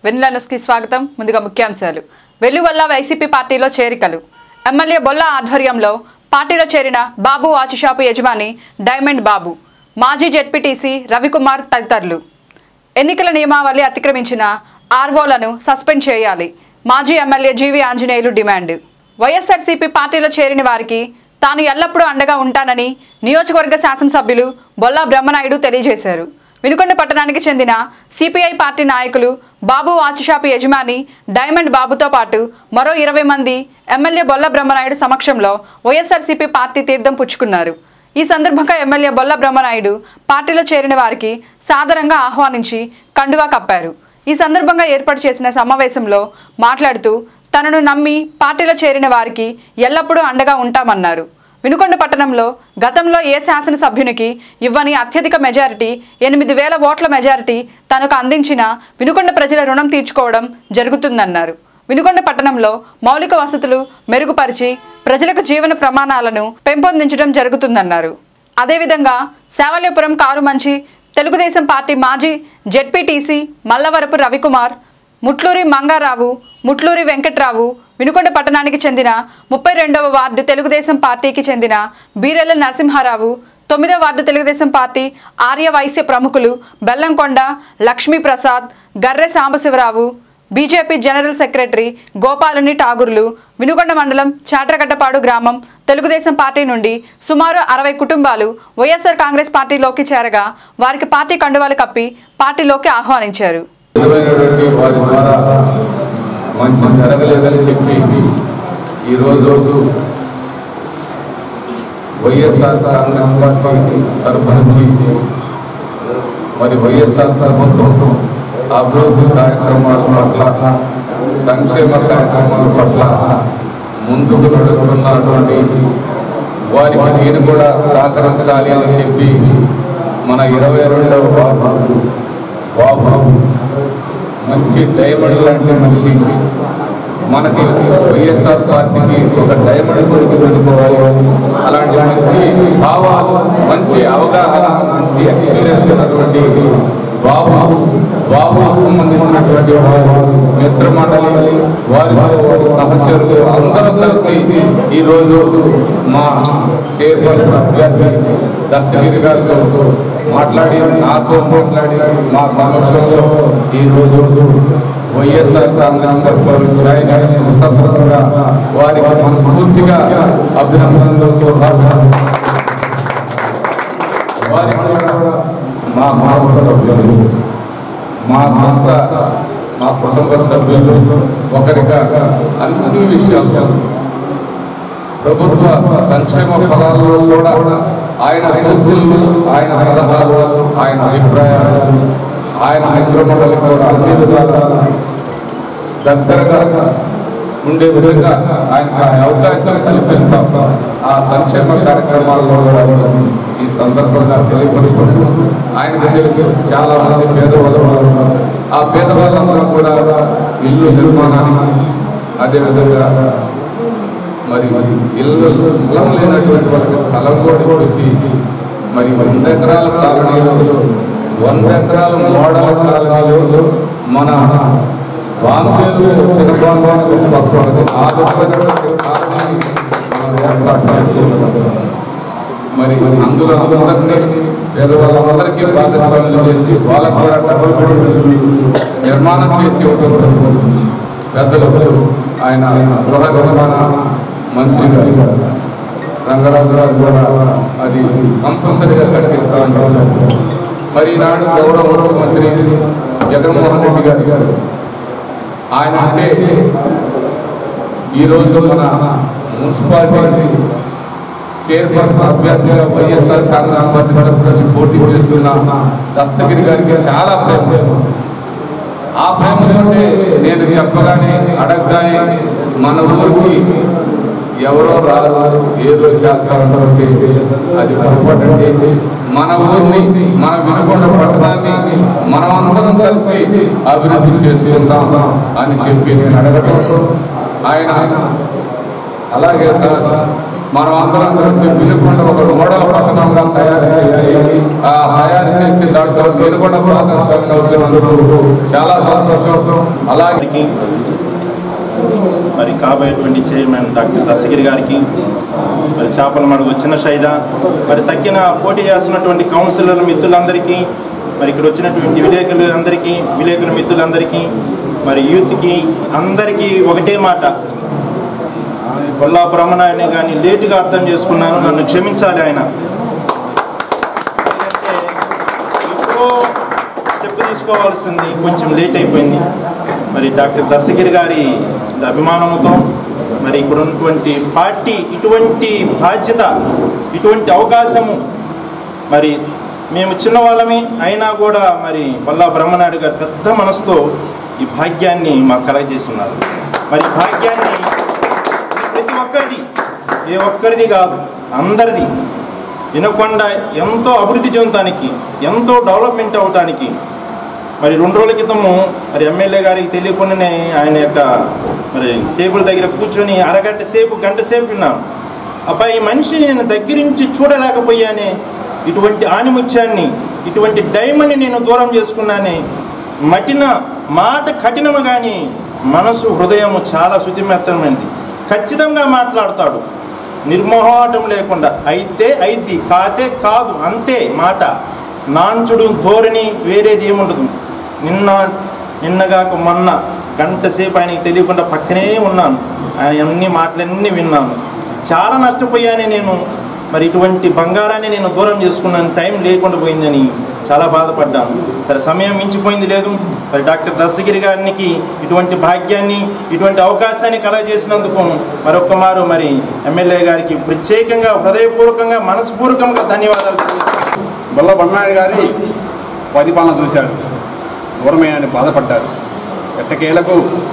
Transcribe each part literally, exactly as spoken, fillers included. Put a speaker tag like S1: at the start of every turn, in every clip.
S1: వెన్నెల news కి స్వాగతం. ముందుగా ముఖ్యాంశాలు. వెల్లువల్ల వైసీపీ పార్టీలో చేరికలు. ఎమ్మెల్యే బొల్లా ఆధ్వర్యంలో పార్టీలో చేరిన బాబు వాచ్ షాపు యజమాని డైమండ్ బాబు, మాజీ జెడ్పీటీసీ రవికుమార్ తదితరులు. ఎన్నికల నియమావళి అతిక్రమించిన ఆర్వోలను సస్పెండ్ చేయాలి. మాజీ MLA G V Anjaneyulu demand. YSRCP పార్టీలో చేరిన వారికి తాను ఎల్లప్పుడూ అండగా ఉంటానని నియోజకవర్గ శాసనసభ్యులు బొల్లా బ్రహ్మనాయుడు తెలియజేశారు. వినుకొండ పట్టణానికి చెందిన సిపిఐ పార్టీ నాయకులు బాబు వాచ్ షాపు యజమాని డైమండ్ బాబుతో పాటు మరో ఇరవై మంది ఎమ్మెల్యే బొల్లా బ్రహ్మనాయుడు సమక్షంలో వైఎస్ఆర్సీపీ పార్టీ తీర్థం పుచ్చుకున్నారు. ఈ సందర్భంగా ఎమ్మెల్యే బొల్లా బ్రహ్మనాయుడు పార్టీలో చేరిన వారికి సాదరంగా ఆహ్వానించి కండువా కప్పారు. ఈ సందర్భంగా ఏర్పాటు చేసిన సమావేశంలో మాట్లాడుతూ తనను నమ్మి పార్టీలో చేరిన వారికి ఎల్లప్పుడూ అండగా ఉంటామన్నారు. వినుకొండ పట్టణంలో గతంలో ఏ శాసనసభ్యునికి ఇవ్వని అత్యధిక మెజారిటీ ఎనిమిది వేల ఓట్ల మెజారిటీ తనకు అందించిన వినుకొండ ప్రజల రుణం తీర్చుకోవడం జరుగుతుందన్నారు. వినుకొండ పట్టణంలో మౌలిక వసతులు మెరుగుపరిచి ప్రజలకు జీవన ప్రమాణాలను పెంపొందించడం జరుగుతుందన్నారు. అదేవిధంగా సేవల్యపురం కారుమంచి తెలుగుదేశం పార్టీ మాజీ జెడ్పీటీసీ మల్లవరపు రవికుమార్, ముట్లూరి మంగారావు, ముట్లూరి వెంకట్రావు, వినుకొండ పట్టణానికి చెందిన ముప్పై రెండవ వార్డు తెలుగుదేశం పార్టీకి చెందిన బీరెల్ల నరసింహారావు, తొమ్మిదవ వార్డు తెలుగుదేశం పార్టీ ఆర్య వైశ్య ప్రముఖులు Bellamkonda Lakshmiprasad, Garre Sambasivarao, BJP general secretary Gopaluni ఠాగూర్లు, వినుకొండ మండలం చాట్రగడ్డపాడు గ్రామం తెలుగుదేశం పార్టీ నుండి సుమారు అరవై కుటుంబాలు వైఎస్ఆర్ కాంగ్రెస్ పార్టీలోకి చేరగా వారికి పార్టీ కండువాలు కప్పి పార్టీలోకి ఆహ్వానించారు.
S2: మంచి జరగలేదని చెప్పి ఈరోజు వైఎస్ఆర్ కాంగ్రెస్ పార్టీ తరఫు నుంచి మరి వైఎస్ఆర్ ప్రభుత్వం అభివృద్ధి కార్యక్రమాల పట్ల, సంక్షేమ కార్యక్రమాల పట్ల ముందుకు నడుస్తున్నటువంటి వారికి నేను కూడా సహకరించాలి అని చెప్పి మన ఇరవై రెండవ వార్డు బాబు మంచి డైమండ్ లాంటి మనిషి, మనకి వైఎస్ఆర్ పార్టీకి ఒక డైమండ్ కొడుకు పెట్టుకోవాలి, అలాంటి మంచి భావాలు, మంచి అవగాహన, మంచి ఎక్స్పీరియన్స్ ఉన్నటువంటి బాబు బాబు సంబంధించినటువంటి వారు మిత్రమండలి వారితో వారి సహచరులు అందరూ కలిసి ఈరోజు మా చైర్పర్సన్ అభ్యర్థి దస్తగిరి గారితో మాట్లాడి, నాతో మాట్లాడి మా సమక్షంలో ఈరోజు వైఎస్ఆర్ కాంగ్రెస్ పార్టీ జాయిన్ అయిన సందర్భంగా వారికి మనస్ఫూర్తిగా అభినందనలు, శుభాకాంక్షలు. మా కుటుంబ సభ్యులు, మా సొంత మా కుటుంబ సభ్యులు ఒకరిగా అన్ని విషయాలు, ప్రభుత్వ సంక్షేమ ఫలాలలో కూడా ఆయన సూచనలు, ఆయన సలహాలు, ఆయన అభిప్రాయాలు, ఆయన మిత్రమండలి కూడా అన్ని విధాలుగా దగ్గరగా ఉండే విధంగా ఆయనకు అవకాశాలు కల్పిస్తాం. ఆ సంక్షేమ కార్యక్రమాల్లో ఈ సందర్భంగా తెలియపరుచుకుంటూ ఆయనకు తెలుసు చాలా మంది పేదవాళ్ళు ఉన్నారు. ఆ పేదవాళ్ళందరూ కూడా ఇల్లు నిర్మాణానికి, అదేవిధంగా మరి ఇల్లు స్థలం లేనటువంటి వాళ్ళకి స్థలం కూడా వచ్చి మరి వంద ఎకరాల కాలనీలు, వంద ఎకరాల మోడల్ కాలనీలు మన బాంబేలు చిన్న బాంబేలు వస్తుంది. ఆ కాలనీ ఏర్పాటు చేస్తున్నాం. మరి అందులో అందరినీ పేదవాళ్ళందరికీ భాగస్వామ్యం చేసి వాళ్ళకు కూడా డబుల్ బెడ్రూమ్ నిర్మాణం చేసి ఉంటుంది. పెద్దలు ఆయన గృహ నిర్మాణ మంత్రి గారు రంగరాజు గారు కూడా అది కంపల్సరీగా కట్టిస్తామని. మరి ఈనాడు గౌరవ ముఖ్యమంత్రి జగన్మోహన్ రెడ్డి గారి గారు ఆయన అంటే ఈరోజు మన మున్సిపాలిటీ చైర్పర్సన్ అభ్యర్థిగా వైఎస్ఆర్ కాంగ్రెస్ పార్టీ తరఫు నుంచి పోటీ చేస్తున్న దస్తగిరి గారికి చాలా ప్రేమ. ఆ ప్రేమ అంటే నేను చెప్పగానే అడగగానే మన ఊరికి ఎవరో రారు ఏదో చేస్తారంటే అది పొరపాటండి. మన ఊరిని, మన వినుకొండ పట్టణాన్ని మనం అందరం కలిసి అభివృద్ధి చేసుకుందాం అని చెప్పి నేను అడగటం ఆయన అలాగే సార్ మనం అందరం కలిసి వినుకొండ ఒక మోడల్ పట్టణంగా తయారు చేసి ఆ తయారు చేసి దాంట్లో వినుకొండ ప్రాంతంలో చాలా సంతోషం. అలాగే
S3: మరి కాబోయేటువంటి చైర్మన్ డాక్టర్ దస్తగిరి గారికి, మరి చేపల మడుగు చిన్న షైదా, మరి తక్కిన పోటీ చేస్తున్నటువంటి కౌన్సిలర్ మిత్రులందరికీ, మరి ఇక్కడ వచ్చినటువంటి విలేకరులందరికీ విలేకరుల మిత్రులందరికీ, మరి యూత్కి అందరికీ ఒకటే మాట, బొల్లా బ్రహ్మనాయుడిని కానీ లేటుగా అర్థం చేసుకున్నాను, నన్ను క్షమించాలి. ఆయన ఎప్పుడో స్టెప్ తీసుకోవాల్సింది కొంచెం లేట్ అయిపోయింది. మరి డాక్టర్ దస్తగిరి గారి అభిమానంతో మరి ఇక్కడ ఉన్నటువంటి పార్టీ ఇటువంటి బాధ్యత, ఇటువంటి అవకాశము, మరి మేము చిన్నవాళ్ళమి అయినా కూడా మరి బొల్లా బ్రహ్మనాయుడు గారు పెద్ద మనసుతో ఈ భాగ్యాన్ని మాకు కలగజేసి ఉన్నారు. మరి భాగ్యాన్ని ప్రతి ఒక్కరిది, ఏ ఒక్కరిది కాదు, అందరిది. వినుకొండ ఎంతో అభివృద్ధి చెందడానికి, ఎంతో డెవలప్మెంట్ అవడానికి, మరి రెండు రోజుల క్రితము మరి ఎమ్మెల్యే గారికి తెలియకుండానే ఆయన యొక్క మరి టేబుల్ దగ్గర కూర్చొని అరగంట సేపు గంట సేపు విన్నాను. అబ్బాయి ఈ మనిషిని నేను దగ్గర నుంచి చూడలేకపోయానే, ఇటువంటి ఆనిముత్యాన్ని, ఇటువంటి డైమండ్ని నేను దూరం చేసుకున్నానే. మటిన మాట కఠినము కానీ మనసు హృదయము చాలా శుతిమెత్తమైనది. ఖచ్చితంగా మాట్లాడతాడు, నిర్మోహాటం లేకుండా. అయితే అయిద్ది, కాతే కాదు, అంతే మాట. నాంచుడు ధోరణి వేరేది ఏముండదు. నిన్న నిన్నగాక మొన్న గంట సేపు ఆయనకి తెలియకుండా పక్కనే ఉన్నాను. ఆయన అన్ని మాటలన్నీ విన్నాను. చాలా నష్టపోయానే నేను. మరి ఇటువంటి బంగారాన్ని నేను దూరం చేసుకున్నాను, టైం లేకుండా పోయిందని చాలా బాధపడ్డాను. సరే, సమయం మించిపోయింది లేదు. మరి డాక్టర్ దస్తగిరి గారికి ఇటువంటి భాగ్యాన్ని, ఇటువంటి అవకాశాన్ని కలగజేసినందుకు మరొక్క మారు మరి ఎమ్మెల్యే గారికి ప్రత్యేకంగా హృదయపూర్వకంగా మనస్పూర్వకంగా ధన్యవాదాలు.
S4: బొల్లా బ్రహ్మనాయుడు గారి పరిపాలన చూశారు, దూరమయ్యాన్ని బాధపడ్డారు. ఎట్టకేలకు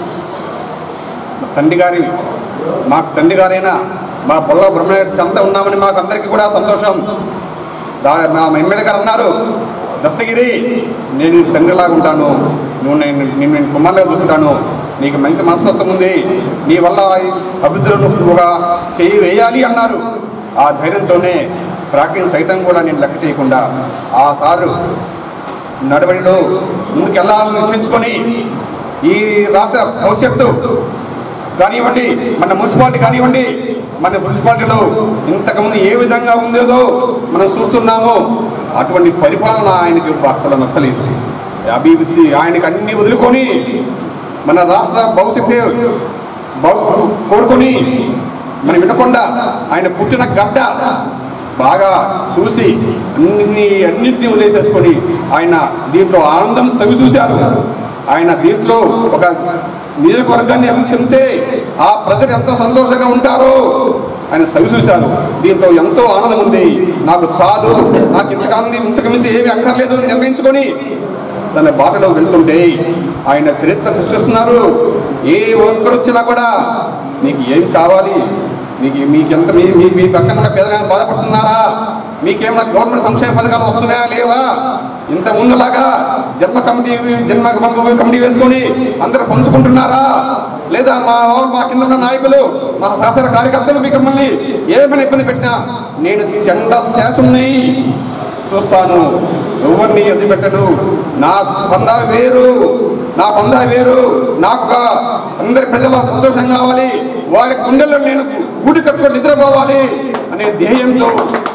S4: తండ్రి గారి మాకు తండ్రి గారైనా మా బొల్లా బ్రహ్మనాయుడు చెంత ఉన్నామని మాకు అందరికీ కూడా సంతోషం. దా మా ఎమ్మెల్యే గారు అన్నారు, దస్తగిరి నేను తండ్రిలాగా ఉంటాను, నువ్వు నేను నేను నేను కుమారులుగా చూసుకుంటాను, నీకు మంచి మనస్తత్వం ఉంది, నీ వల్ల అభివృద్ధిలో నువ్వుగా చేయి వేయాలి అన్నారు. ఆ ధైర్యంతోనే ప్రాక్టీస్ సైతం కూడా నేను లెక్క చేయకుండా ఆ సారు నడవడిలో ముందుకెళ్ళాలని నిశ్చయించుకొని ఈ రాష్ట్ర భవిష్యత్తు కానివ్వండి, మన మున్సిపాలిటీ కానివ్వండి, మన మున్సిపాలిటీలో ఇంతకుముందు ఏ విధంగా ఉందేదో మనం చూస్తున్నామో అటువంటి పరిపాలన ఆయనకి అసలు నచ్చలేదు. అభివృద్ధి ఆయనకి అన్ని వదులుకొని మన రాష్ట్ర భవిష్యత్తు కోరుకొని మనం వినకుండా ఆయన పుట్టిన గడ్డ బాగా చూసి అన్ని అన్నింటినీ వదిలేసేసుకొని ఆయన దీంట్లో ఆనందం సవి చూశారు. ఆయన దీంట్లో ఒక నియోజకవర్గాన్ని అభివృద్ధి చెందితే ఆ ప్రజలు ఎంతో సంతోషంగా ఉంటారో ఆయన సవి చూశారు. దీంట్లో ఎంతో ఆనందం ఉంది, నాకు చాలు, నాకు ఇంతకాంది ఇంతకు మించి ఏమి అక్కర్లేదు నిర్ణయించుకొని దాని బాటలో వెళ్తుంటే ఆయన చరిత్ర సృష్టిస్తున్నారు. ఏ ఒక్కరు వచ్చినా కూడా నీకు ఏం కావాలి, మీకు మీకు ఎంత మీ మీ పక్కన ఉన్న పేదలను బాధపడుతున్నారా, మీకేమైనా గవర్నమెంట్ సంక్షేమ పథకాలు వస్తున్నాయా లేవా, ఇంత ముందులాగా జన్మ కమిటీ జన్మ కమిటీ వేసుకొని అందరూ పంచుకుంటున్నారా లేదా, మా మా కింద ఉన్న నాయకులు మా శాసన కార్యకర్తలు మీకు మళ్ళీ ఏమైనా ఇబ్బంది పెట్టినా నేను చెండ శాసుని చూస్తాను, ఎవరిని ఎదురు పెట్టను. నా పందా వేరు, నా పందా వేరు, నాకు అందరి ప్రజల సంతోషం కావాలి, వారి గుండెల్లో నేను గుడి కట్టుకొని నిద్రపోవాలి అనే ధ్యేయంతో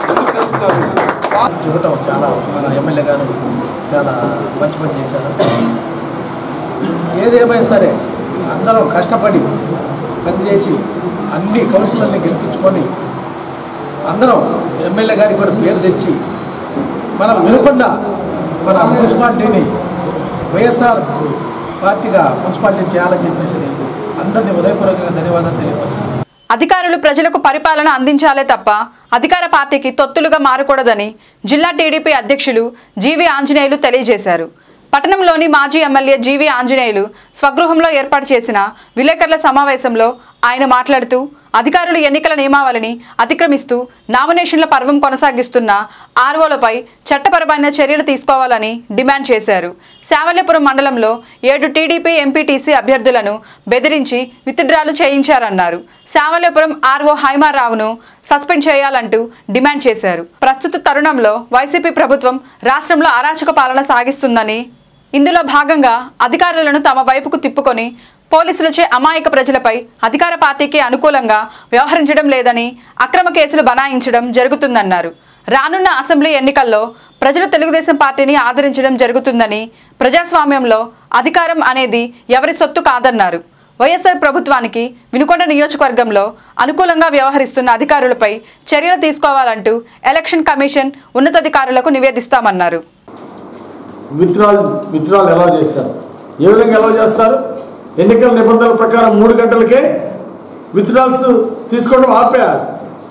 S5: చూడటం చాలా మన ఎమ్మెల్యే గారు చాలా మంచి పని చేశారు. ఏదేమైనా సరే అందరం కష్టపడి పనిచేసి అన్ని కౌన్సిలర్ని గెలిపించుకొని అందరం ఎమ్మెల్యే గారికి కూడా పేరు తెచ్చి మనం వినుకొండ మన మున్సిపాలిటీని వైఎస్ఆర్ పార్టీగా మున్సిపాలిటీ చేయాలని చెప్పేసి అందరినీ ఉదయపూర్వకంగా ధన్యవాదాలు తెలియపరుస్తున్నాను.
S1: అధికారులు ప్రజలకు పరిపాలన అందించాలే తప్ప అధికార పార్టీకి తొత్తులుగా మారకూడదని జిల్లా టీడీపీ అధ్యక్షులు జీవి ఆంజనేయులు తెలియజేశారు. పట్టణంలోని మాజీ ఎమ్మెల్యే జీవి ఆంజనేయులు స్వగృహంలో ఏర్పాటు చేసిన విలేకరుల సమావేశంలో ఆయన మాట్లాడుతూ అధికారులు ఎన్నికల నియమావళిని అతిక్రమిస్తూ నామినేషన్ల పర్వం కొనసాగిస్తున్న ఆర్ఓలపై చట్టపరమైన చర్యలు తీసుకోవాలని డిమాండ్ చేశారు. శావల్యపురం మండలంలో ఏడు టీడీపీ ఎంపీటీసీ అభ్యర్థులను బెదిరించి విత్డ్రాలు చేయించారన్నారు. శావల్యపురం ఆర్ఓ హైమారావును సస్పెండ్ చేయాలంటూ డిమాండ్ చేశారు. ప్రస్తుత తరుణంలో వైసీపీ ప్రభుత్వం రాష్ట్రంలో అరాచక పాలన సాగిస్తుందని, ఇందులో భాగంగా అధికారులను తమ వైపుకు తిప్పుకొని పోలీసులచే అమాయక ప్రజలపై అధికార పార్టీకి అనుకూలంగా వ్యవహరించడం లేదని అక్రమ కేసులు బనాయించడం జరుగుతుందన్నారు. రానున్న అసెంబ్లీ ఎన్నికల్లో ప్రజలు తెలుగుదేశం పార్టీని ఆదరించడం జరుగుతుందని, ప్రజాస్వామ్యంలో అధికారం అనేది ఎవరి సొత్తు కాదన్నారు. వైఎస్ఆర్ ప్రభుత్వానికి వినుకొండ నియోజకవర్గంలో అనుకూలంగా వ్యవహరిస్తున్న అధికారులపై చర్యలు తీసుకోవాలంటూ ఎలక్షన్ కమిషన్ ఉన్నతాధికారులకు నివేదిస్తామన్నారు.
S5: విత్డ్రాల్ విత్డ్రాల్ ఎలా చేస్తారు, ఏ విధంగా ఎలా చేస్తారు? ఎన్నికల నిబంధనల ప్రకారం మూడు గంటలకే విత్డ్రాల్స్ తీసుకోవడం ఆపేయాలి.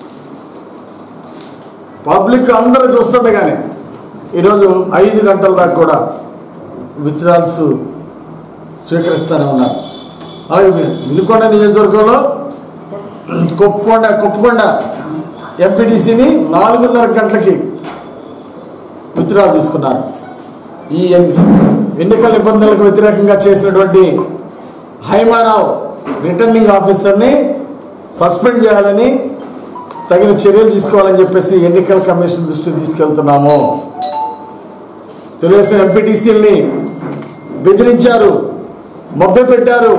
S5: పబ్లిక్ అందరూ చూస్తుంటే కానీ ఈరోజు ఐదు గంటల దాకా కూడా విత్డ్రాల్స్ స్వీకరిస్తూనే ఉన్నారు. అలాగే వినుకొండ నియోజకవర్గంలో కొప్పకొండ కొప్పకొండ ఎంపీటీసీని నాలుగున్నర గంటలకి విత్డ్రాల్ తీసుకున్నారు. ఈ ఎన్నికల నిబంధనలకు వ్యతిరేకంగా చేసినటువంటి హైమారావు రిటర్నింగ్ ఆఫీసర్ని సస్పెండ్ చేయాలని, తగిన చర్యలు తీసుకోవాలని చెప్పేసి ఎన్నికల కమిషన్ దృష్టికి తీసుకెళ్తున్నాము. తెలుగుదేశం ఎంపీటీసీలని బెదిరించారు, మభ్య పెట్టారు,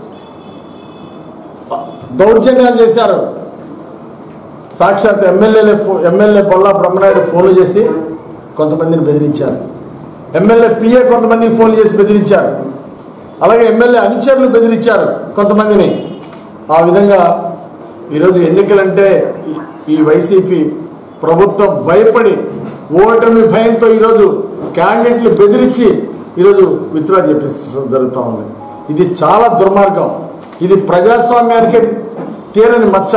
S5: దౌర్జన్యాలు చేశారు. సాక్షాత్ ఎమ్మెల్యేలే ఎమ్మెల్యే బొల్లా బ్రహ్మనాయుడు ఫోన్లు చేసి కొంతమందిని బెదిరించారు. ఎమ్మెల్యే పిఏ కొంతమందికి ఫోన్లు చేసి బెదిరించారు. అలాగే ఎమ్మెల్యే అనుచరులు బెదిరించారు కొంతమందిని. ఆ విధంగా ఈరోజు ఎన్నికలంటే ఈ వైసీపీ ప్రభుత్వం భయపడి, ఓటమి భయంతో ఈరోజు క్యాండిడేట్లు బెదిరించి ఈరోజు విత్డ్రా చేపించడం జరుగుతూ ఉంది. ఇది చాలా దుర్మార్గం. ఇది ప్రజాస్వామ్యానికి తీరని మచ్చ.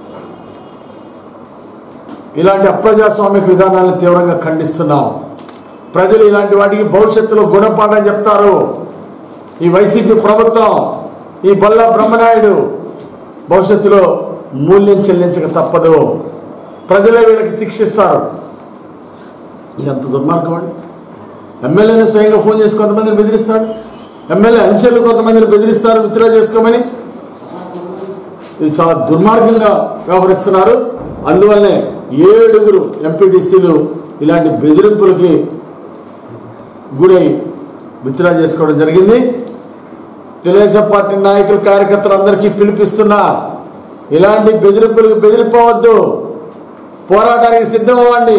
S5: ఇలాంటి అప్రజాస్వామిక విధానాలను తీవ్రంగా ఖండిస్తున్నాం. ప్రజలు ఇలాంటి వాటికి భవిష్యత్తులో గుణపాఠం చెప్తారు. ఈ వైసీపీ ప్రభుత్వం, ఈ బొల్లా బ్రహ్మనాయుడు భవిష్యత్తులో మూల్యం చెల్లించక తప్పదు. ప్రజలే వీళ్ళకి శిక్షిస్తారు. ఎంత దుర్మార్గం అండి. ఎమ్మెల్యేని స్వయంగా ఫోన్ చేసి కొంతమందిని బెదిరిస్తాడు. ఎమ్మెల్యే అనుచరులు కొంతమందిని బెదిరిస్తారు విత్డ్రా చేసుకోమని. ఇది చాలా దుర్మార్గంగా వ్యవహరిస్తున్నారు. అందువల్లనే ఏడుగురు ఎంపీటీసీలు ఇలాంటి బెదిరింపులకి గురై విత్డ్రా చేసుకోవడం జరిగింది. తెలుగుదేశం పార్టీ నాయకులు, కార్యకర్తలు అందరికీ పిలిపిస్తున్నా, ఇలాంటి బెదిరింపులకు బెదిరిపోవద్దు, పోరాటానికి సిద్ధం అవ్వండి.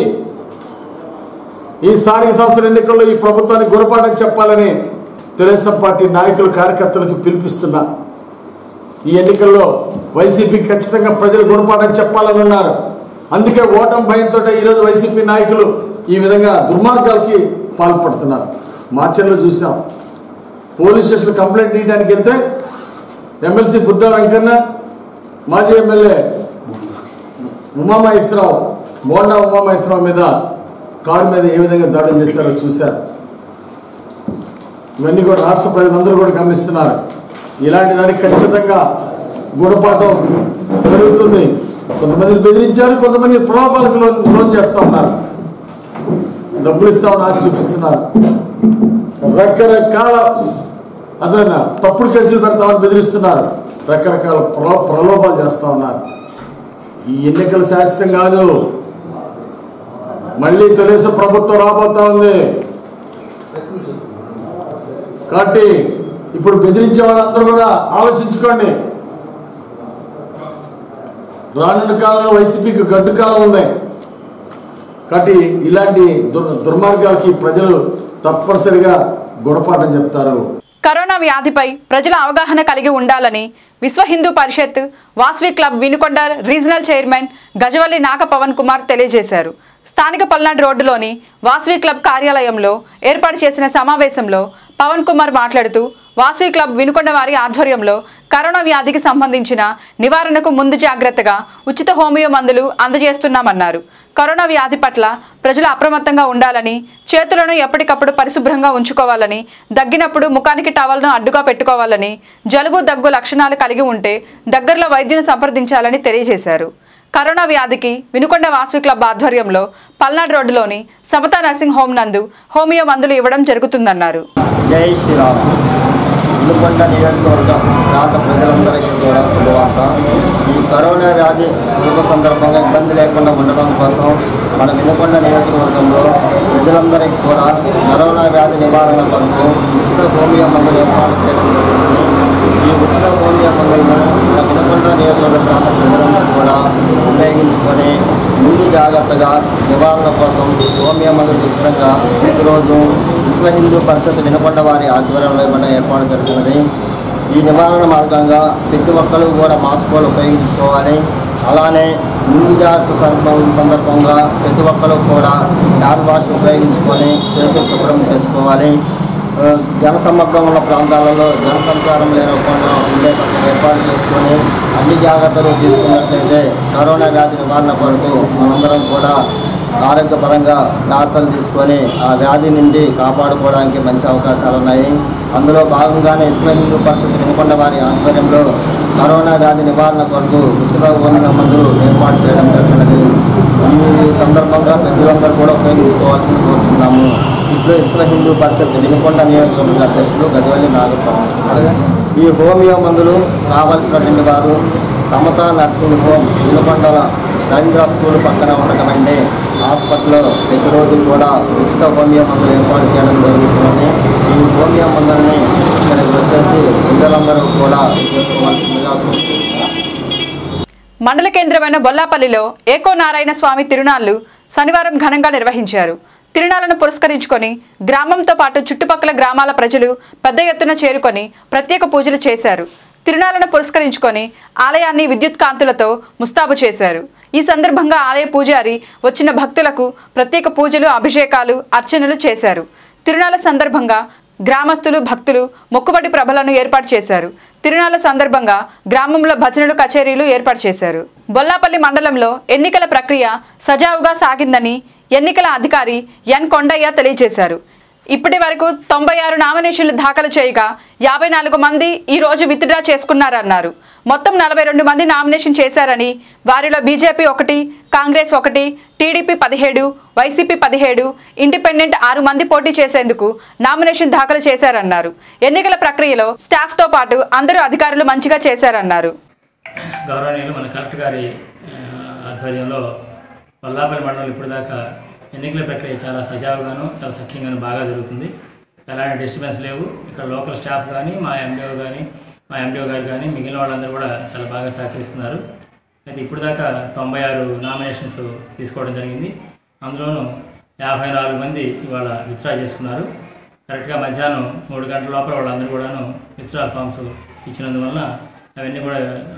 S5: ఈ స్థానిక సంస్థల ఎన్నికల్లో ఈ ప్రభుత్వానికి గుణపాఠం చెప్పాలని తెలుగుదేశం పార్టీ నాయకులు, కార్యకర్తలకు పిలిపిస్తున్నా. ఈ ఎన్నికల్లో వైసీపీకి ఖచ్చితంగా ప్రజలు గుణపాఠం చెప్పాలని ఉన్నారు. అందుకే ఓటమి భయంతో ఈరోజు వైసీపీ నాయకులు ఈ విధంగా దుర్మార్గాలకి పాల్పడుతున్నారు. మార్చర్లో చూసాం, పోలీస్ స్టేషన్ కంప్లైంట్ ఇవ్వడానికి వెళ్తే ఎమ్మెల్సీ బుద్ధా వెంకన్న, మాజీ ఎమ్మెల్యే ఉమామహేశ్వరరావు, బోండా ఉమామహేశ్వరరావు మీద కారు మీద ఏ విధంగా దాడులు చేస్తారో చూశారు. ఇవన్నీ కూడా రాష్ట్ర ప్రజలందరూ కూడా గమనిస్తున్నారు. ఇలాంటి దానికి ఖచ్చితంగా గుణపాఠం జరుగుతుంది. కొంతమందిని బెదిరించారు, కొంతమంది ప్రలోభాలకు లోన్ చేస్తూ ఉన్నారు, డబ్బులు ఇస్తామని ఆశ చూపిస్తున్నారు. రకరకాల అదైనా తప్పుడు కేసులు పెడతామని బెదిరిస్తున్నారు, రకరకాల ప్రలో ప్రలోభాలు చేస్తూ ఉన్నారు. ఈ ఎన్నికలు శాశ్వతం కాదు. మళ్ళీ తెలుగుదేశం ప్రభుత్వం రాబోతా ఉంది. కాబట్టి ఇప్పుడు బెదిరించే వాళ్ళందరూ కూడా ఆలోచించుకోండి. రానున్న కాలంలో వైసీపీకి గడ్డు కాలం ఉంది. కాబట్టి ఇలాంటి దుర్ దుర్మార్గాలకి ప్రజలు తప్పనిసరిగా గుణపాఠం చెప్తారు.
S1: కరోనా వ్యాధిపై ప్రజల అవగాహన కలిగి ఉండాలని Vishwa Hindu Parishad Vasavi club Vinukonda regional chairman Gajavalli Naga Pavan Kumar తెలియజేశారు. స్థానిక పల్నాడు రోడ్డులోని వాస్వి క్లబ్ కార్యాలయంలో ఏర్పాటు చేసిన సమావేశంలో పవన్ కుమార్ మాట్లాడుతూ, వాస్వి క్లబ్ వినుకొండ వారి ఆధ్వర్యంలో కరోనా వ్యాధికి సంబంధించిన నివారణకు ముందు జాగ్రత్తగా ఉచిత హోమియో మందులు అందజేస్తున్నామన్నారు. కరోనా వ్యాధి పట్ల ప్రజలు అప్రమత్తంగా ఉండాలని, చేతులను ఎప్పటికప్పుడు పరిశుభ్రంగా ఉంచుకోవాలని, దగ్గినప్పుడు ముఖానికి టవల్ను అడ్డుగా పెట్టుకోవాలని, జలుబు దగ్గు లక్షణాలు కలిగి ఉంటే దగ్గరలో వైద్యుని సంప్రదించాలని తెలియజేశారు. కరోనా వ్యాధికి వినుకొండ వాసవి క్లబ్ ఆధ్వర్యంలో పల్నాడు రోడ్డులోని సమతా నర్సింగ్ హోమ్ నందు హోమియో మందులు ఇవ్వడం జరుగుతుందన్నారు.
S6: జై శ్రీరామ్. వినుకొండ నియోజకవర్గం ప్రాంత ప్రజలందరికీ కూడా శుభవార్త. ఈ కరోనా వ్యాధి సులభ సందర్భంగా ఇబ్బంది లేకుండా ఉండడం కోసం మన వినుకొండ నియోజకవర్గంలో ప్రజలందరికీ కూడా కరోనా వ్యాధి నివారణ కొరకు ఉచిత హోమియో మందులు ఏర్పాటు చేయడం జరుగుతుంది. ఈ ఉచిత హోమియో మందులను మన వినుకొండ నియోజకవర్గ ప్రాంత ప్రజలందరూ కూడా ఉపయోగించుకొని ముందు జాగ్రత్తగా నివారణ కోసం హోమియో మందులు ఉచితంగా ప్రతిరోజు విశ్వ హిందూ పరిషత్ వినుకొండ వారి ఆధ్వర్యంలో ఇవ్వడం ఏర్పాటు జరుగుతున్నది. ఈ నివారణ మార్గంగా ప్రతి ఒక్కరూ కూడా మాస్కులు ఉపయోగించుకోవాలి. అలానే ముందు జాగ్రత్త సందర్భంగా ప్రతి ఒక్కరూ కూడా హ్యాండ్ వాష్ ఉపయోగించుకొని చేతులు శుభ్రం చేసుకోవాలి. జనసమ్మర్దం ఉన్న ప్రాంతాలలో జనసంచారం లేకుండా ఉండేటట్టు ఏర్పాటు చేసుకొని అన్ని జాగ్రత్తలు తీసుకున్నట్లయితే కరోనా వ్యాధి నివారణ కొరకు మనందరం కూడా ఆరోగ్యపరంగా జాగ్రత్తలు తీసుకొని ఆ వ్యాధి నుండి కాపాడుకోవడానికి మంచి అవకాశాలు ఉన్నాయి. అందులో భాగంగానే విశ్వ హిందూ పరిషత్ వినుకొండ వారి ఆధ్వర్యంలో కరోనా వ్యాధి నివారణ కొరకు ఉచిత హోమియో మందులు ఏర్పాటు చేయడం జరిగినది. ఈ సందర్భంగా ప్రజలందరూ కూడా ఉపయోగించుకోవాల్సింది కోరుచున్నాము. ఇప్పుడు విశ్వ హిందూ పరిషత్ వినుకొండ నియోజకవర్గ అధ్యక్షులు గజవల్లి నాగస్వామి. ఈ హోమియో మందులు కావలసినటువంటి వారు సమతా నర్సింగ్ హోమ్ వినుకొండల రవీంద్ర స్కూల్ పక్కన ఉన్నటువంటి హాస్పిటల్లో ప్రతిరోజు కూడా ఉచిత హోమియో మందులు ఏర్పాటు చేయడం జరుగుతుంది. ఈ హోమియో మందులని ఇక్కడికి వచ్చేసి ప్రజలందరూ కూడా తీసుకోవాల్సిందిగా కోరుతున్నాను.
S1: మండల కేంద్రమైన బొల్లాపల్లిలో ఏకో నారాయణ స్వామి తిరునాళ్లు శనివారం ఘనంగా నిర్వహించారు. తిరునాళ్లను పురస్కరించుకొని గ్రామంతో పాటు చుట్టుపక్కల గ్రామాల ప్రజలు పెద్ద ఎత్తున చేరుకొని ప్రత్యేక పూజలు చేశారు. తిరునాళ్లను పురస్కరించుకొని ఆలయాన్ని విద్యుత్ కాంతులతో ముస్తాబు చేశారు. ఈ సందర్భంగా ఆలయ పూజారి వచ్చిన భక్తులకు ప్రత్యేక పూజలు, అభిషేకాలు, అర్చనలు చేశారు. తిరునాళ్ల సందర్భంగా గ్రామస్తులు, భక్తులు మొక్కుబడి ప్రభలను ఏర్పాటు చేశారు. తిరునాళ్ల సందర్భంగా గ్రామంలో భజనలు, కచేరీలు ఏర్పాటు చేశారు. బొల్లాపల్లి మండలంలో ఎన్నికల ప్రక్రియ సజావుగా సాగిందని ఎన్నికల అధికారి ఎన్ కొండయ్య తెలియజేశారు. ఇప్పటి వరకు తొంభై ఆరు నామినేషన్లు దాఖలు చేయగా యాభై నాలుగు మంది ఈ రోజు విత్డ్రా చేసుకున్నారన్నారు. మొత్తం నలభై రెండు మంది నామినేషన్ చేశారని, వారిలో బీజేపీ ఒకటి, కాంగ్రెస్ ఒకటి, టీడీపీ పదిహేడు, వైసీపీ పదిహేడు, ఇండిపెండెంట్ ఆరు మంది పోటీ చేసేందుకు నామినేషన్ దాఖలు చేశారన్నారు. ఎన్నికల ప్రక్రియలో స్టాఫ్ తో పాటు అందరూ అధికారులు మంచిగా చేశారన్నారు.
S7: గౌరవనీయులు మన కలెక్టర్ గారి ఆధ్వర్యంలో బొల్లాపల్లి మండలం ఇప్పుడు దాకా ఎన్నికల ప్రక్రియ చాలా సజావుగాను చాలా సఖ్యంగాను బాగా జరుగుతుంది. ఎలాంటి డిస్టర్బెన్స్ లేవు. ఇక్కడ లోకల్ స్టాఫ్ కానీ, మా ఎండిఓ కానీ, మా ఎండిఓ గారు కానీ మిగిలిన వాళ్ళందరూ కూడా చాలా బాగా సహకరిస్తున్నారు. అయితే ఇప్పుడు దాకా తొంభై ఆరు నామినేషన్స్ తీసుకోవడం జరిగింది. అందులోనూ యాభై నాలుగు మంది ఇవాళ విత్డ్రా చేసుకున్నారు. కరెక్ట్గా మధ్యాహ్నం మూడు గంటల లోపల వాళ్ళందరూ కూడాను విత్డ్రా ఫామ్స్ ఇచ్చినందువలన అవన్నీ కూడా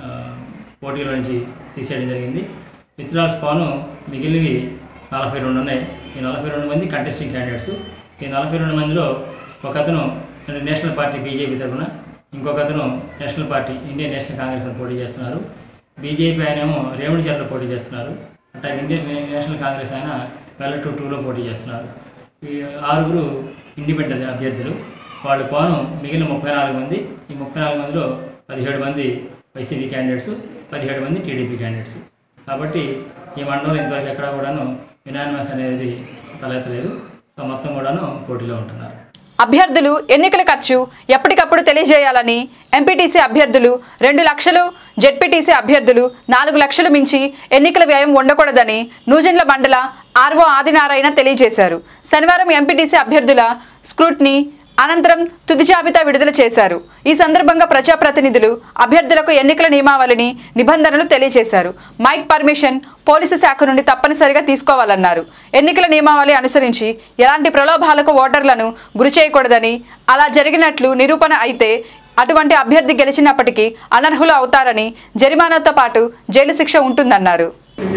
S7: పోటీలో నుంచి తీసేయడం జరిగింది. విత్డ్రాల్స్ పాను మిగిలినవి నలభై రెండు ఉన్నాయి. ఈ నలభై రెండు మంది కంటెస్టింగ్ క్యాండిడేట్స్. ఈ నలభై రెండు మందిలో ఒక అతను నేషనల్ పార్టీ బీజేపీ తరఫున, ఇంకొక అతను national party Indian national Congress అని పోటీ చేస్తున్నారు. బీజేపీ ఆయనేమో రేవుడి చెర్లో పోటీ చేస్తున్నారు. అట్లా ఇండియన్ నేషనల్ కాంగ్రెస్ ఆయన వెల్ల టూ టూలో పోటీ చేస్తున్నారు. ఈ ఆరుగురు ఇండిపెండెంట్ అభ్యర్థులు. వాళ్ళు పోను మిగిలిన ముప్పై నాలుగు మంది. ఈ ముప్పై నాలుగు మందిలో పదిహేడు మంది వైసీపీ క్యాండిడేట్స్, పదిహేడు మంది టీడీపీ క్యాండిడేట్స్. కాబట్టి ఈ మండలంలో ఇంతవరకు ఎక్కడ కూడాను యునానిమస్ అనేది తలెత్తలేదు. సో మొత్తం కూడాను పోటీలో ఉంటున్నారు.
S1: అభ్యర్థులు ఎన్నికల ఖర్చు ఎప్పటికప్పుడు తెలియజేయాలని, ఎంపీటీసీ అభ్యర్థులు రెండు లక్షలు, జెడ్పీటీసీ అభ్యర్థులు నాలుగు లక్షలు మించి ఎన్నికల వ్యయం ఉండకూడదని నూజెండ్ల మండల ఆర్వో ఆదినారాయణ తెలియజేశారు. శనివారం ఎంపీటీసీ అభ్యర్థుల స్క్రూట్నీ అనంతరం తుది జాబితా విడుదల చేశారు. ఈ సందర్భంగా ప్రజాప్రతినిధులు అభ్యర్థులకు ఎన్నికల నియమావళిని, నిబంధనలు తెలియజేశారు. మైక్ పర్మిషన్ పోలీసు శాఖ నుండి తప్పనిసరిగా తీసుకోవాలన్నారు. ఎన్నికల నియమావళి అనుసరించి ఎలాంటి ప్రలోభాలకు ఓటర్లను గురి చేయకూడదని, అలా జరిగినట్లు నిరూపణ అయితే అటువంటి అభ్యర్థి గెలిచినప్పటికీ అనర్హులు అవుతారని, జరిమానాతో పాటు జైలు శిక్ష ఉంటుందన్నారు.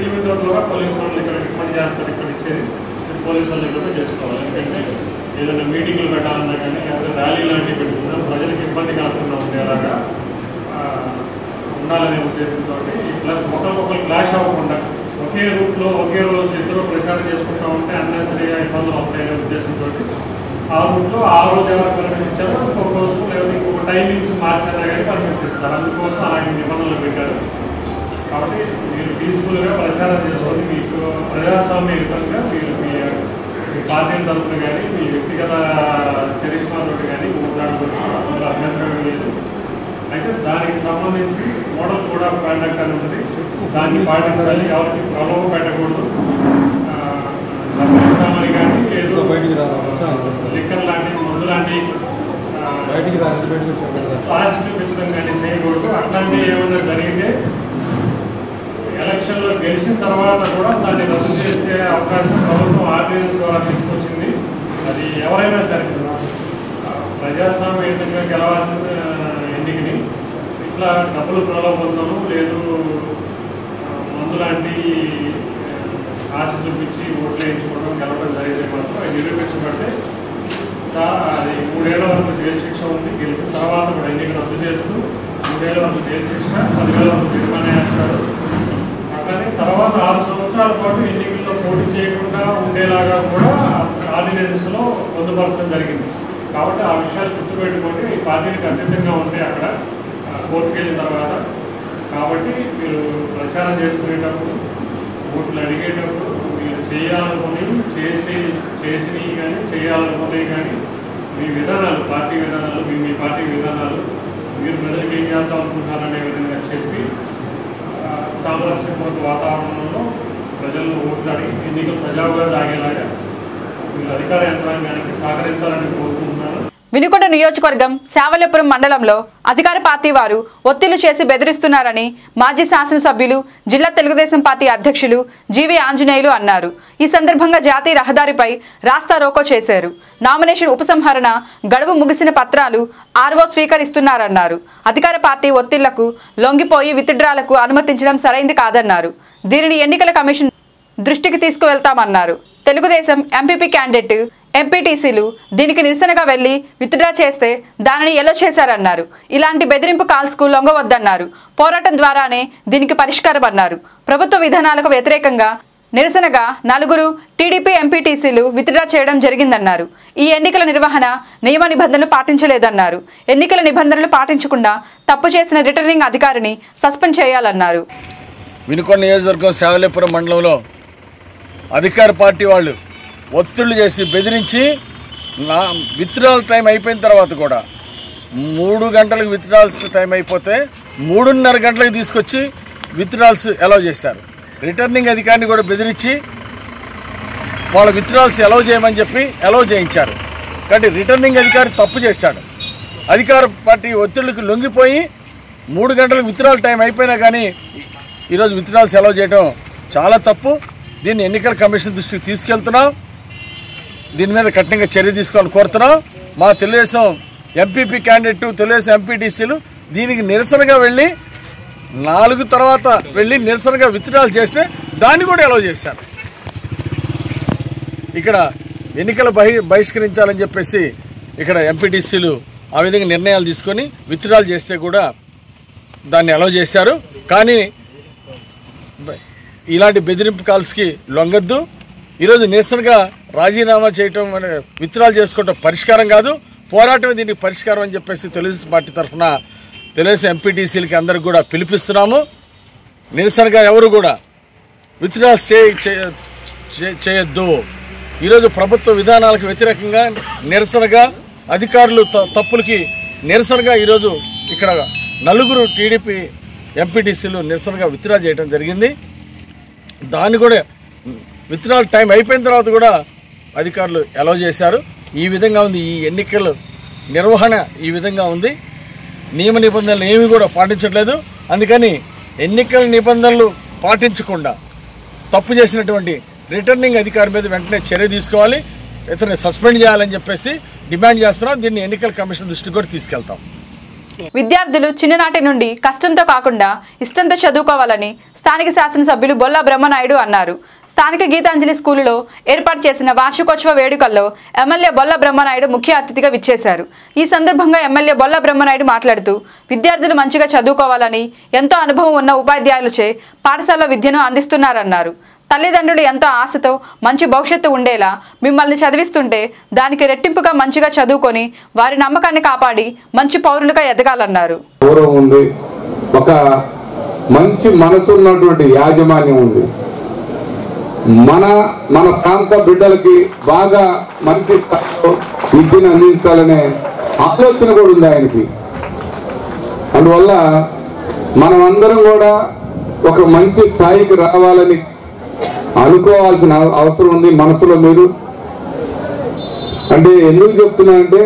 S8: ఏదైనా మీటింగ్లు పెట్టాలన్నా కానీ లేకపోతే ర్యాలీ లాంటివి పెట్టుకున్నా ప్రజలకు ఇబ్బంది కాకుండా ఉండేలాగా ఉండాలనే ఉద్దేశంతో, ప్లస్ ఒకరికొకరు క్లాష్ అవ్వకుండా ఒకే రూట్లో ఒకే రోజు ఇద్దరు ప్రచారం చేసుకుంటూ ఉంటే అన్నెసరీగా ఇబ్బందులు వస్తాయనే ఉద్దేశంతో ఆ రూట్లో ఆ రోజు ఎవరు పర్మిషన్ ఇచ్చారో ఇంకొక రోజు లేదా ఇంకొక టైమింగ్స్ మార్చారా కానీ పర్మిషన్ ఇస్తారు. అందుకోసం అలాంటి నిబంధనలు పెట్టారు. కాబట్టి మీరు పీస్ఫుల్గా ప్రచారం చేసుకొని మీకు ప్రజాస్వామ్యయుతంగా మీరు మీ మీ పార్టీ తరఫున కానీ మీ వ్యక్తిగత చరిష్మాతో కానీ ఓట్లాడుకోవచ్చు, అందులో అభ్యంతరం లేదు. అయితే దానికి సంబంధించి మోడల్ కూడా కాండక్ట్ అని ఉంది, దాన్ని పాటించాలి. ఎవరికి ప్రలోభ పెట్టకూడదు. డబ్బులు ఇస్తామని కానీ లేదు లిక్కర్ లాంటి మందు లాంటి ఆశ చూపించడం కానీ చేయకూడదు. అట్లాంటివి ఏమైనా జరిగితే ఎలక్షన్లో గెలిచిన తర్వాత కూడా దాన్ని రద్దు చేసే అవకాశం ప్రభుత్వం ఆర్డినెన్స్ ద్వారా తీసుకొచ్చింది. అది ఎవరైనా సరే ప్రజాస్వామ్యంగా గెలవాల్సిన ఎన్నికని ఇట్లా డబ్బులు ప్రలోభంతోనూ లేదు మందు లాంటి ఆశ చూపించి ఓట్లు వేయించుకోవడం గెలవడం జరిగితే మాత్రం అది నిరూపించబడితే అది మూడేళ్ల వరకు జైలు శిక్ష ఉంది. గెలిచిన తర్వాత కూడా ఎన్నిక రద్దు చేస్తూ మూడేళ్ల వరకు జైలు శిక్ష, పదివేల వరకు జరిమానా వేస్తాడు. అట్లానే తర్వాత ఆరు సంవత్సరాల పాటు ఎన్నికల్లో పోటీ చేయకుండా ఉండేలాగా కూడా ఆర్డినెన్స్లో పొందుపరచడం జరిగింది. కాబట్టి ఆ విషయాలు గుర్తుపెట్టుకోండి. ఈ పార్టీకి అతీతంగా ఉంటే అక్కడ కోర్టుకు వెళ్ళిన తర్వాత. కాబట్టి మీరు ప్రచారం చేసుకునేటప్పుడు, ఓట్లు అడిగేటప్పుడు మీరు చేయాలనుకుని చేసి చేసినవి కానీ చేయాలనుకునేవి కానీ మీ విధానాలు, పార్టీ విధానాలు, మీ మీ పార్టీ విధానాలు మీరు ప్రజలకు ఏం చేద్దాం అనుకుంటున్నారనే విధంగా చెప్పి సామరస్యపూర్వక వాతావరణంలో ప్రజలను ఓట్లు అడిగి ఎన్నికలు సజావుగా సాగేలాగా మీరు అధికార యంత్రాంగానికి సహకరించాలని కోరుకుంటున్నాను.
S1: వినుకొండ నియోజకవర్గం శావల్యపురం మండలంలో అధికార పార్టీ వారు ఒత్తిళ్లు చేసి బెదిరిస్తున్నారని మాజీ శాసనసభ్యులు, జిల్లా తెలుగుదేశం పార్టీ అధ్యక్షులు జీవి ఆంజనేయులు అన్నారు. ఈ సందర్భంగా జాతీయ రహదారిపై రాస్తా రోకో చేశారు. నామినేషన్ ఉపసంహరణ గడువు ముగిసిన పత్రాలు ఆర్ఓ స్వీకరిస్తున్నారన్నారు. అధికార పార్టీ ఒత్తిళ్లకు లొంగిపోయి విత్డ్రాలకు అనుమతించడం సరైంది కాదన్నారు. దీనిని ఎన్నికల కమిషన్ దృష్టికి తీసుకువెళ్తామన్నారు. తెలుగుదేశం ఎంపీపీ క్యాండిడేట్ ఎంపీటీసీలు దీనికి నిరసనగా వెళ్లి విత్డ్రా చేస్తే దానిని ఎలో చేశారన్నారు. ఇలాంటి బెదిరింపు కాల్స్కు లొంగవద్దన్నారు. పోరాటం ద్వారానే దీనికి పరిష్కారం అన్నారు. ప్రభుత్వ విధానాలకు వ్యతిరేకంగా నిరసనగా నలుగురు టీడీపీ ఎంపీటీసీలు విత్డ్రా చేయడం జరిగిందన్నారు. ఈ ఎన్నికల నిర్వహణ నియమ నిబంధనలు పాటించలేదన్నారు. ఎన్నికల నిబంధనలు పాటించకుండా తప్పు చేసిన రిటర్నింగ్ అధికారిని సస్పెండ్ చేయాలన్నారు.
S5: వినుకొండ నియోజకవర్గం శావల్యపురం మండలంలో అధికార పార్టీ వాళ్ళు ఒత్తిళ్లు చేసి బెదిరించి నా విత్డ్రాల్ టైం అయిపోయిన తర్వాత కూడా మూడు గంటలకు విత్డ్రాల్స్ టైం అయిపోతే మూడున్నర గంటలకు తీసుకొచ్చి విత్డ్రాల్స్ అలౌ చేశారు. రిటర్నింగ్ అధికారిని కూడా బెదిరించి వాళ్ళ విత్డ్రాల్స్ అలౌ చేయమని చెప్పి అలౌ చేయించారు. కాబట్టి రిటర్నింగ్ అధికారి తప్పు చేశాడు. అధికార పార్టీ ఒత్తిళ్లకు లొంగిపోయి మూడు గంటలకు విత్డ్రాల్ టైం అయిపోయినా కానీ ఈరోజు విత్డ్రాల్స్ అలౌ చేయడం చాలా తప్పు. దీన్ని ఎన్నికల కమిషన్ దృష్టికి తీసుకెళ్తున్నాం. దీని మీద కఠినంగా చర్య తీసుకోవాలని కోరుతున్నాం. మా తెలుగుదేశం ఎంపీపీ క్యాండిడేట్, తెలుగుదేశం ఎంపీటీసీలు దీనికి నిరసనగా వెళ్ళి నాలుగు తర్వాత వెళ్ళి నిరసనగా విత్డ్రాల్ చేస్తే దాన్ని కూడా అలౌ చేశారు. ఇక్కడ ఎన్నికలు బహి బహిష్కరించాలని చెప్పేసి ఇక్కడ ఎంపీటీసీలు ఆ విధంగా నిర్ణయాలు తీసుకొని విత్డ్రాల్ చేస్తే కూడా దాన్ని అలౌ చేశారు. కానీ ఇలాంటి బెదిరింపు కాల్స్కి లొంగద్దు. ఈరోజు నిరసనగా రాజీనామా చేయటం, విత్డ్రాల్ చేసుకోవటం పరిష్కారం కాదు, పోరాటమే దీనికి పరిష్కారం అని చెప్పేసి తెలుగుదేశం పార్టీ తరఫున తెలుగుదేశం ఎంపీటీసీలకి అందరికి కూడా పిలిపిస్తున్నాము. నిరసనగా ఎవరు కూడా విత్డ్రాల్ చేయొద్దు. ఈరోజు ప్రభుత్వ విధానాలకు వ్యతిరేకంగా నిరసనగా అధికారులు తప్పులకి నిరసనగా ఈరోజు ఇక్కడ నలుగురు టీడీపీ ఎంపీటీసీలు నిరసనగా విత్డ్రా చేయడం జరిగింది. దాన్ని కూడా విత్డ్రాల్ టైం అయిపోయిన తర్వాత కూడా అధికారులు అలౌ చేశారు. ఈ విధంగా ఉంది ఈ ఎన్నికల నిర్వహణ. ఈ విధంగా ఉంది. నియమ నిబంధనలు ఏమీ కూడా పాటించట్లేదు. అందుకని ఎన్నికల నిబంధనలు పాటించకుండా తప్పు చేసినటువంటి రిటర్నింగ్ అధికారి మీద వెంటనే చర్య తీసుకోవాలి, ఇతన్ని సస్పెండ్ చేయాలని చెప్పేసి డిమాండ్ చేస్తున్నాం. దీన్ని ఎన్నికల కమిషన్ దృష్టికి కూడా తీసుకెళ్తాం.
S1: విద్యార్థులు చిన్ననాటి నుండి కష్టంతో కాకుండా ఇష్టంతో చదువుకోవాలని స్థానిక శాసనసభ్యులు బొల్లా బ్రహ్మనాయుడు అన్నారు. స్థానిక గీతాంజలి స్కూలులో ఏర్పాటు చేసిన వార్షికోత్సవ వేడుకల్లో ఎమ్మెల్యే బొల్ల బ్రహ్మనాయుడు ముఖ్య అతిథిగా విచ్చేశారు. ఈ సందర్భంగా ఎమ్మెల్యే బొల్ల బ్రహ్మనాయుడు మాట్లాడుతూ విద్యార్థులు మంచిగా చదువుకోవాలని ఎంతో అనుభవం ఉన్న ఉపాధ్యాయులచే పాఠశాల విద్యను అందిస్తున్నారన్నారు. తల్లిదండ్రులు ఎంతో ఆశతో మంచి భవిష్యత్తు ఉండేలా మిమ్మల్ని చదివిస్తుంటే దానికి రెట్టింపుగా మంచిగా చదువుకొని వారి నమ్మకాన్ని కాపాడి మంచి పౌరులుగా ఎదగాలన్నారు.
S2: ఒక మంచి మనసు ఉన్నటువంటి యాజమాన్యం ఉంది. మన మన ప్రాంత బిడ్డలకి బాగా మంచి స్థాయిలో విద్యను అందించాలనే ఆలోచన కూడా ఉంది ఆయనకి. అందువల్ల మనం అందరం కూడా ఒక మంచి స్థాయికి రావాలని అనుకోవాల్సిన అవసరం ఉంది మనసులో. మీరు అంటే ఎందుకు చెప్తున్నానంటే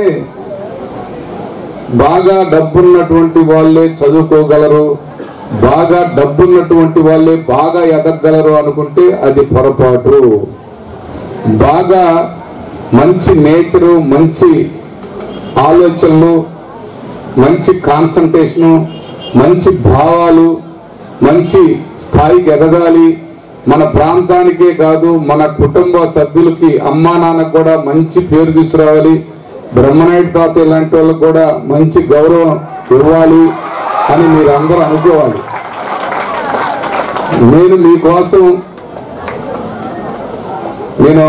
S2: బాగా డబ్బున్నటువంటి వాళ్ళే చదువుకోగలరు, బాగా డబ్బున్నటువంటి వాళ్ళే బాగా ఎదగలరు అనుకుంటే అది పొరపాటు. బాగా మంచి నేచరు, మంచి ఆలోచనలు, మంచి కాన్సంట్రేషను, మంచి భావాలు, మంచి స్థాయికి ఎదగాలి. మన ప్రాంతానికే కాదు మన కుటుంబ సభ్యులకి అమ్మా నాన్నకు కూడా మంచి పేరు తీసుకురావాలి. బ్రహ్మనాయుడు తాత ఇలాంటి వాళ్ళకు కూడా మంచి గౌరవం ఇవ్వాలి అని మీరు అందరూ అనుకోవాలి. నేను మీకోసం నేను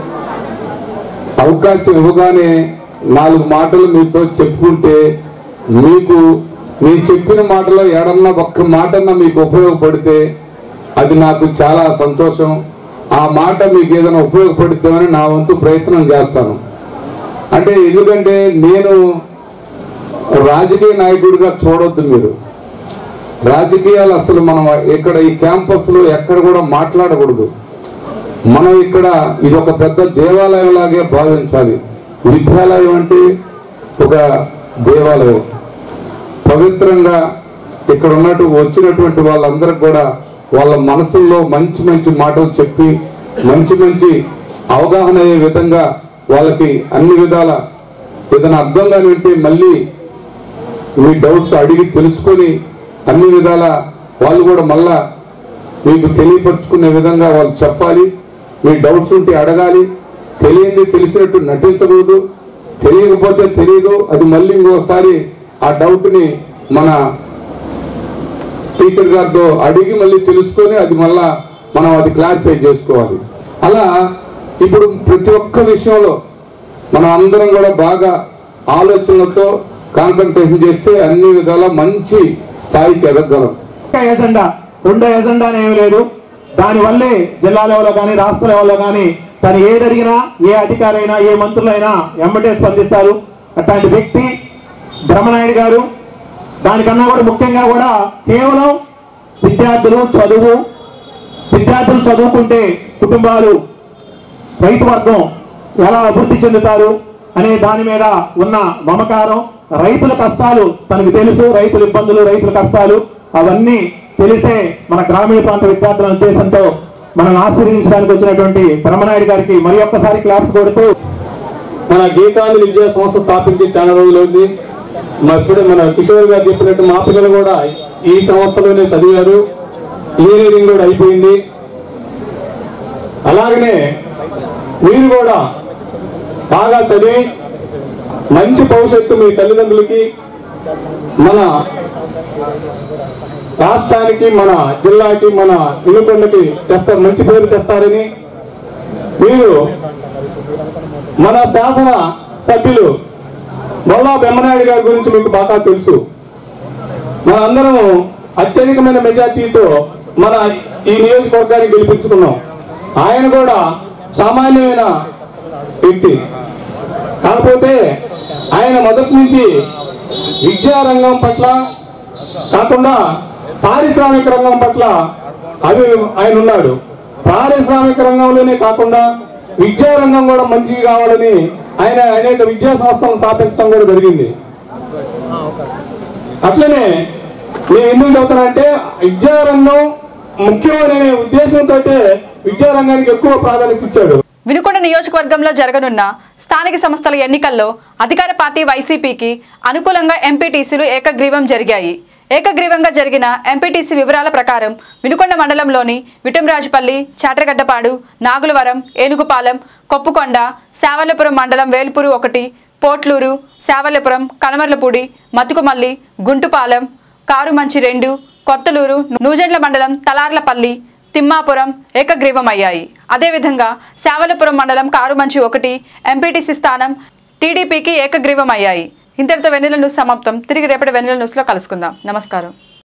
S2: అవకాశం ఇవ్వగానే నాలుగు మాటలు మీతో చెప్పుకుంటే మీకు నేను చెప్పిన మాటలో ఏడన్నా ఒక్క మాటన్నా మీకు ఉపయోగపడితే అది నాకు చాలా సంతోషం. ఆ మాట మీకు ఏదైనా ఉపయోగపడుతుందని నా వంతు ప్రయత్నం చేస్తాను. అంటే ఎందుకంటే నేను రాజకీయ నాయకుడిగా చూడొద్దు. మీరు రాజకీయాలు అసలు మనం ఇక్కడ ఈ క్యాంపస్లో ఎక్కడ కూడా మాట్లాడకూడదు. మనం ఇక్కడ ఇది ఒక పెద్ద దేవాలయం లాగే భావించాలి. విద్యాలయం అంటే ఒక దేవాలయం. పవిత్రంగా ఇక్కడ ఉన్నట్టు వచ్చినటువంటి వాళ్ళందరికీ కూడా వాళ్ళ మనసుల్లో మంచి మంచి మాటలు చెప్పి మంచి మంచి అవగాహన అయ్యే విధంగా వాళ్ళకి అన్ని విధాల ఏదైనా అర్థం కాని ఉంటే మళ్ళీ మీ డౌట్స్ అడిగి తెలుసుకొని అన్ని విధాల వాళ్ళు కూడా మళ్ళా మీకు తెలియపరుచుకునే విధంగా వాళ్ళు చెప్పాలి. మీ డౌట్స్ ఉంటే అడగాలి. తెలియంది తెలిసినట్టు నటించకూడదు. తెలియకపోతే తెలియదు, అది మళ్ళీ ఇంకోసారి ఆ డౌట్ని మన టీచర్ గారితో అడిగి మళ్ళీ తెలుసుకొని అది మళ్ళా మనం అది క్లారిఫై చేసుకోవాలి. అలా ఇప్పుడు ప్రతి ఒక్క విషయంలో మనం అందరం కూడా బాగా ఆలోచనలతో కాన్సన్ట్రేషన్ చేస్తే అన్ని విధాల మంచి స్థాయికి ఎదగలం.
S9: ఎజెండా రెండో ఎజెండా ఏమి లేదు. దానివల్లే జిల్లా లెవెల్లో కానీ రాష్ట్ర లెవెల్లో కానీ తను ఏది అడిగినా ఏ అధికారైనా ఏ మంత్రులైనా ఎమ్మటే స్పందిస్తారు. అట్లాంటి వ్యక్తి బ్రహ్మనాయుడు గారు. దానికన్నా కూడా ముఖ్యంగా కూడా కేవలం విద్యార్థులు చదువు విద్యార్థులు చదువుకుంటే కుటుంబాలు రైతు వర్గం ఎలా అభివృద్ధి చెందుతారు అనే దాని మీద ఉన్న మమకారం, రైతుల కష్టాలు తనకు తెలుసు, రైతుల ఇబ్బందులు రైతుల కష్టాలు అవన్నీ తెలిసే మన గ్రామీణ ప్రాంత విద్యార్థుల ఉద్దేశంతో మనం ఆశీర్వదించడానికి వచ్చినటువంటి బ్రహ్మనాయుడు గారికి మరి ఒక్కసారి క్లాప్స్ కొడుతూ
S10: మన గీతాంజలి విద్యా సంస్థ స్థాపించి చాలా రోజులైంది. ఇప్పుడే మన కిషోర్ గారు చెప్పినట్టు మా పిల్లలు కూడా ఈ సంస్థలోనే చదివారు. ఇంజనీరింగ్ కూడా అయిపోయింది. అలాగనే మీరు కూడా బాగా చదివి మంచి భవిష్యత్తు మీ తల్లిదండ్రులకి, మన రాష్ట్రానికి, మన జిల్లాకి, మన వినుకొండకి తెస్తారు, మంచి పేరు తెస్తారని. మీరు మన శాసన సభ్యులు బొల్లా బ్రహ్మనాయుడు గారి గురించి మీకు బాగా తెలుసు. మన అందరం అత్యధికమైన మెజార్టీతో మన ఈ నియోజకవర్గాన్ని గెలిపించుకున్నాం. ఆయన కూడా సామాన్యమైన వ్యక్తి కాకపోతే ఆయన మొదటి నుంచి విద్యారంగం పట్ల కాకుండా పారిశ్రామిక రంగం పట్ల అవి ఆయన ఉన్నాడు. పారిశ్రామిక రంగంలోనే కాకుండా విద్యారంగం కూడా మంచిగా కావాలని ఆయన అనేక విద్యా సంస్థలను స్థాపించడం కూడా జరిగింది. అట్లనే నేను ఎందుకు చెబుతానంటే విద్యారంగం ముఖ్యమైన ఉద్దేశంతో విద్యారంగానికి ఎక్కువ ప్రాధాన్యత ఇచ్చాడు.
S1: వినుకొండ నియోజకవర్గంలో జరగనున్న స్థానిక సంస్థల ఎన్నికల్లో అధికార పార్టీ వైసీపీకి అనుకూలంగా ఎంపీటీసీలు ఏకగ్రీవం జరిగాయి. ఏకగ్రీవంగా జరిగిన ఎంపీటీసీ వివరాల ప్రకారం వినుకొండ మండలంలోని విటంరాజుపల్లి, చాట్రగడ్డపాడు, నాగులవరం, ఏనుగుపాలెం, కొప్పుకొండ, శావల్యపురం మండలం వేల్పూరు ఒకటి, పోట్లూరు, శావల్యపురం, కలమర్లపూడి, మతుకుమల్లి, గుంటుపాలెం, కారుమంచి రెండు, కొత్తలూరు, నూజెండ్ల మండలం తలార్లపల్లి, తిమ్మాపురం ఏకగ్రీవమయ్యాయి. అదేవిధంగా శావల్యపురం మండలం కారుమంచి ఒకటి ఎంపీటీసీ స్థానం టీడీపీకి ఏకగ్రీవమయ్యాయి. ఇంతటితో వెన్నెల న్యూస్ సమాప్తం. తిరిగి రేపటి వెన్నెల న్యూస్లో కలుసుకుందాం. నమస్కారం.